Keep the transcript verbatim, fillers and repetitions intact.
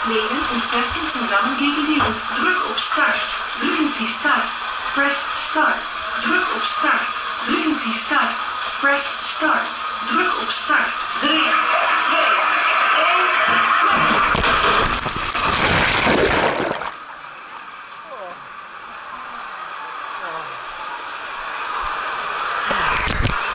tweeën und festen zusammengegenüber. Druk op start. Drücken Sie Start. Press Start. Druk op Start. Drücken Sie Start. Press Start. Druk op Start. drie, twee, één.